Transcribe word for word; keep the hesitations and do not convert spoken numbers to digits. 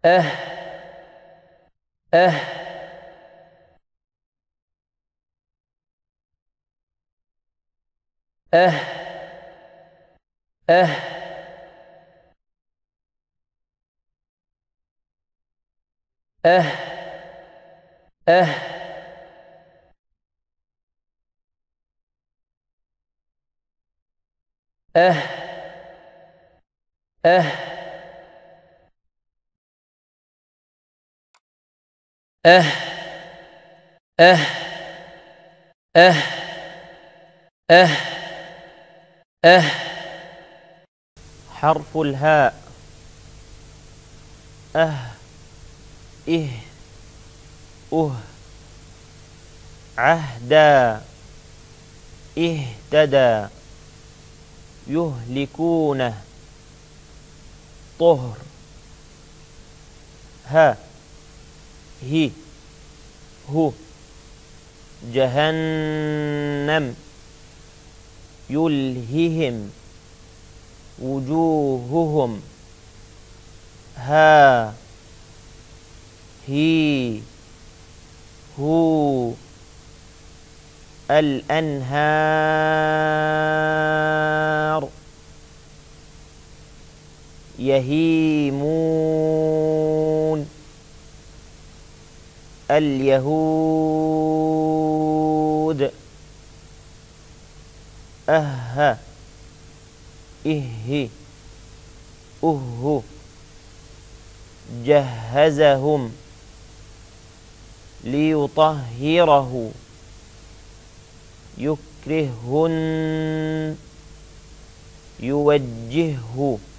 أه أه أه أه أه أه أه أه أه أه أه أه أه حرف الهاء. أه إه أه عهدا اهتدى يهلكون طهر ها هي هو جهنم يلههم وجوههم ها هي هو الأنهار يهيمون اليهود أه إه أه جهزهم ليطهره يكرههن يوجهه